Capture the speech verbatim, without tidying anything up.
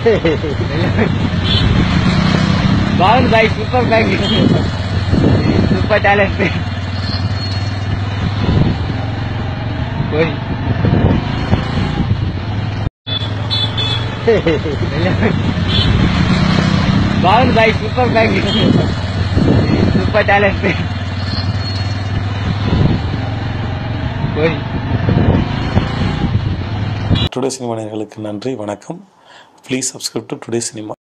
బాగుంది bike, super bike, super talent. బాగుంది bike, super bike, super talent. Today Cinema நேயர்களுக்கு நன்றி, வணக்கம். Please subscribe to Today cinema.